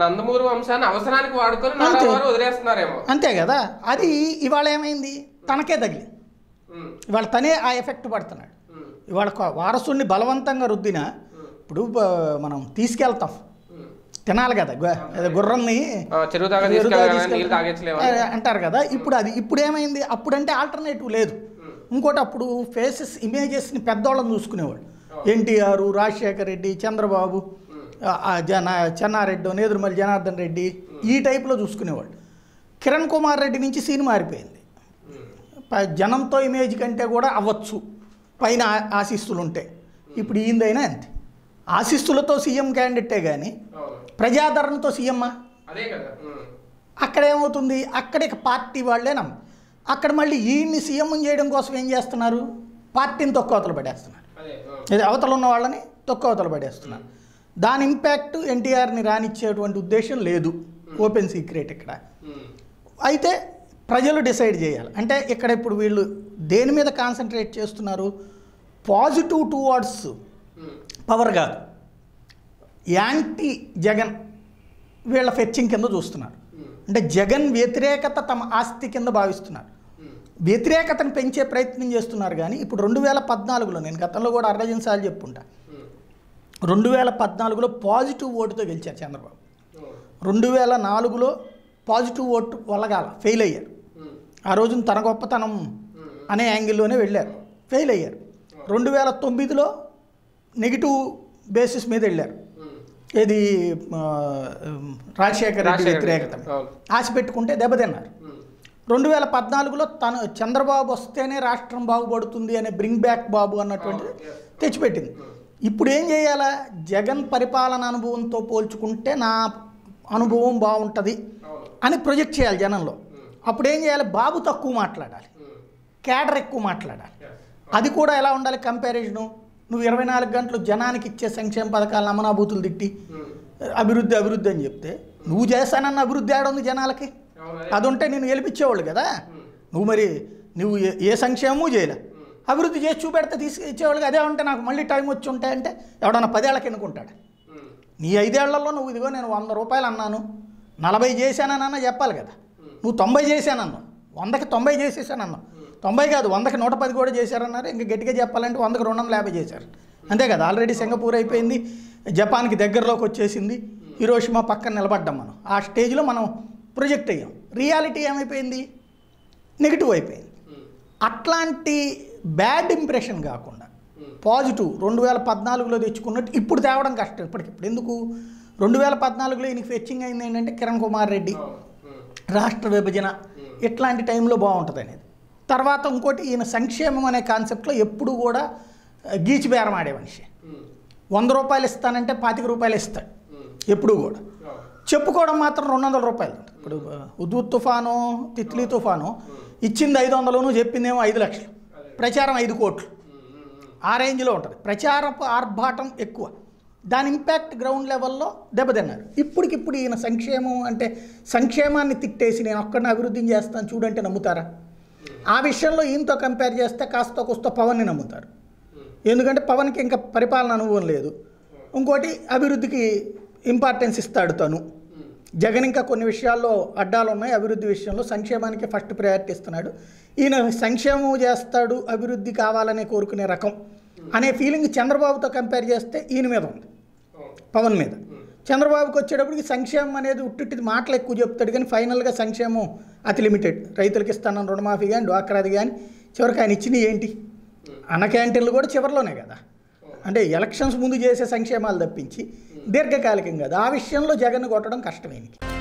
నందమూరి వంశాన్ని అవసరానికి వాడుకొని నారావారు వదిలేస్తున్నారేమో. అంతే కదా. అది ఇవాళ ఏమైంది, తనకే తగిలింది. ఇవాళ తనే ఆ ఎఫెక్ట్ పడుతున్నాడు. ఇవాళ వారసుడిని బలవంతంగా రుద్దిన, ఇప్పుడు మనం తీసుకెళ్తాం తినాలి కదా, గుర్రాన్ని అంటారు కదా. ఇప్పుడు ఏమైంది, అప్పుడంటే ఆల్టర్నేటివ్ లేదు. ఇంకోటి అప్పుడు ఫేసెస్ ఇమేజెస్ని పెద్దోళ్ళని చూసుకునేవాడు. ఎన్టీఆర్, రాజశేఖర్ రెడ్డి, చంద్రబాబు, చెన్నారెడ్డి, నేదురుమల్లి జనార్దన్ రెడ్డి, ఈ టైప్లో చూసుకునేవాడు. కిరణ్ కుమార్ రెడ్డి నుంచి సీన్ మారిపోయింది. జనంతో ఇమేజ్ కంటే కూడా అవ్వచ్చు పైన ఆశీస్సులు ఉంటాయి. ఇప్పుడు ఈందైనా అంతే, ఆశీస్సులతో సీఎం క్యాండిడేటే కానీ ప్రజాదరణతో సీఎమ్మా. అక్కడ ఏమవుతుంది, అక్కడికి పార్టీ వాళ్ళే అక్కడ మళ్ళీ ఈయన్ని సీఎం చేయడం కోసం ఏం చేస్తున్నారు, పార్టీని తొక్కవతలు పడేస్తున్నారు. అవతల ఉన్న వాళ్ళని తొక్కవతలు పడేస్తున్నారు. దాని ఇంపాక్ట్ ఎన్టీఆర్ని రానిచ్చేటువంటి ఉద్దేశం లేదు, ఓపెన్ సీక్రెట్ ఇక్కడ. అయితే ప్రజలు డిసైడ్ చేయాలి. అంటే ఇక్కడ ఇప్పుడు వీళ్ళు దేని మీద కాన్సన్ట్రేట్ చేస్తున్నారు, పాజిటివ్ టువార్డ్స్ పవర్ కాదు, యాంటీ జగన్ వీళ్ళ ఫెచ్చింగ్ కింద చూస్తున్నారు. అంటే జగన్ వ్యతిరేకత తమ ఆస్తి కింద భావిస్తున్నారు, వ్యతిరేకతను పెంచే ప్రయత్నం చేస్తున్నారు. కానీ ఇప్పుడు 2014లో నేను గతంలో కూడా అర్ధజన్ సార్లు చెప్పుంటా, 2014లో పాజిటివ్ ఓటుతో గెలిచారు చంద్రబాబు. 2004లో పాజిటివ్ ఓటు వల్లగాల ఫెయిల్ అయ్యారు. ఆ రోజున తన గొప్పతనం అనే యాంగిల్లోనే వెళ్ళారు, ఫెయిల్ అయ్యారు. 2009లో నెగిటివ్ బేసిస్ మీద వెళ్ళారు. ఏది రాజశేఖర రెడ్డి వ్యతిరేకత ఆశ పెట్టుకుంటే దెబ్బతిన్నారు. 2014లో తను చంద్రబాబు వస్తేనే రాష్ట్రం బాగుపడుతుంది అనే బ్రింగ్ బ్యాక్ బాబు అన్నటువంటిది తెచ్చిపెట్టింది. ఇప్పుడు ఏం చేయాలా, జగన్ పరిపాలన అనుభవంతో పోల్చుకుంటే నా అనుభవం బాగుంటుంది అని ప్రొజెక్ట్ చేయాలి జనంలో. అప్పుడు ఏం చేయాలి, బాబు తక్కువ మాట్లాడాలి, క్యాడర్ ఎక్కువ మాట్లాడాలి. అది కూడా ఎలా ఉండాలి కంపారిజను, నువ్వు 24 గంటలు జనానికి ఇచ్చే సంక్షేమ పథకాలను అమనాభూతులు తిట్టి అభివృద్ధి అభివృద్ధి అని చెప్తే, నువ్వు చేస్తానన్న అభివృద్ధి ఆడుంది జనాలకి. అది ఉంటే నేను గెలిపించేవాళ్ళు కదా. నువ్వు ఏ సంక్షేమము చేయలే, అభివృద్ధి చేసి చూపెడితే తీసుకొచ్చేవాళ్ళు. అదే ఉంటే నాకు మళ్ళీ టైం వచ్చి ఉంటాయంటే ఎవడన్నా 10 ఏళ్ళకి ఎన్నుకుంటాడు. నీ 5 ఏళ్లలో నువ్వు ఇదిగో నేను 100 రూపాయలు అన్నాను, 40 చేశానన్నా చెప్పాలి కదా. నువ్వు 90 చేశానన్నావు, 100కి 90 చేసేసానన్నావు, 90 కాదు 100కి 110 కూడా చేశారన్నారు. ఇంకా గట్టిగా చెప్పాలంటే 100కి 250 చేశారు, అంతే కదా. ఆల్రెడీ సింగపూర్ అయిపోయింది, జపాన్కి దగ్గరలోకి వచ్చేసింది, హిరోషిమా పక్కన నిలబడ్డాం మనం. ఆ స్టేజ్లో మనం ప్రొజెక్ట్ అయ్యాం. రియాలిటీ ఏమైపోయింది, నెగిటివ్ అయిపోయింది. అట్లాంటి బ్యాడ్ ఇంప్రెషన్ కాకుండా పాజిటివ్ 2014లో తెచ్చుకున్నట్టు ఇప్పుడు తేవడం కష్టం. ఇప్పటికిప్పుడు ఎందుకు, 2014లో ఈయనకి ఫెచ్చింగ్ అయింది ఏంటంటే కిరణ్ కుమార్ రెడ్డి, రాష్ట్ర విభజన, ఇట్లాంటి టైంలో బాగుంటుంది అనేది. తర్వాత ఇంకోటి, ఈయన సంక్షేమం అనే కాన్సెప్ట్లో ఎప్పుడు కూడా గీచి బేరం ఆడే మనిషి. 100 రూపాయలు ఇస్తానంటే 25 రూపాయలు ఇస్తాడు ఎప్పుడు కూడా. చెప్పుకోవడం మాత్రం 200 రూపాయలు. ఇప్పుడు ఉద్దుత్ తుఫాను, తిత్లీ తుఫాను ఇచ్చింది 500, చెప్పిందేమో 5 లక్షలు, ప్రచారం 5 కోట్లు, ఆ రేంజ్లో ఉంటుంది. ప్రచారపు ఆర్భాటం ఎక్కువ, దాని ఇంపాక్ట్ గ్రౌండ్ లెవెల్లో దెబ్బతిన్నారు. ఇప్పటికిప్పుడు ఈయన సంక్షేమం అంటే సంక్షేమాన్ని తిట్టేసి నేను ఒక్కడిని అభివృద్ధిని చేస్తాను చూడంటే నమ్ముతారా? ఆ విషయంలో ఈయనతో కంపేర్ చేస్తే కాస్త కూస్త పవన్ని నమ్ముతారు. ఎందుకంటే పవన్కి ఇంకా పరిపాలన అనుభవం లేదు. ఇంకోటి అభివృద్ధికి ఇంపార్టెన్స్ ఇస్తాడు తను. జగన్ ఇంకా కొన్ని విషయాల్లో అడ్డాలు ఉన్నాయి, అభివృద్ధి విషయంలో సంక్షేమానికి ఫస్ట్ ప్రయారిటీ ఇస్తున్నాడు. ఈయన సంక్షేమం చేస్తాడు, అభివృద్ధి కావాలనే కోరుకునే రకం అనే ఫీలింగ్ చంద్రబాబుతో కంపేర్ చేస్తే ఈయన మీద ఉంది, పవన్ మీద. చంద్రబాబుకి వచ్చేటప్పటికి సంక్షేమం అనేది ఉట్టిది మాటలు ఎక్కువ చెప్తాడు, కానీ ఫైనల్గా సంక్షేమం అతి లిమిటెడ్. రైతులకి ఇస్తానని రుణమాఫీ కానీ, డ్వాక్రాది కానీ, చివరికి ఆయన ఇచ్చినవి ఏంటి, అన్న క్యాంటీన్లు కూడా చివరిలోనే కదా. అంటే ఎలక్షన్స్ ముందు చేసే సంక్షేమాలు తప్పించి దీర్ఘకాలికం కాదు. ఆ విషయంలో జగన్ కొట్టడం కష్టమేనికి.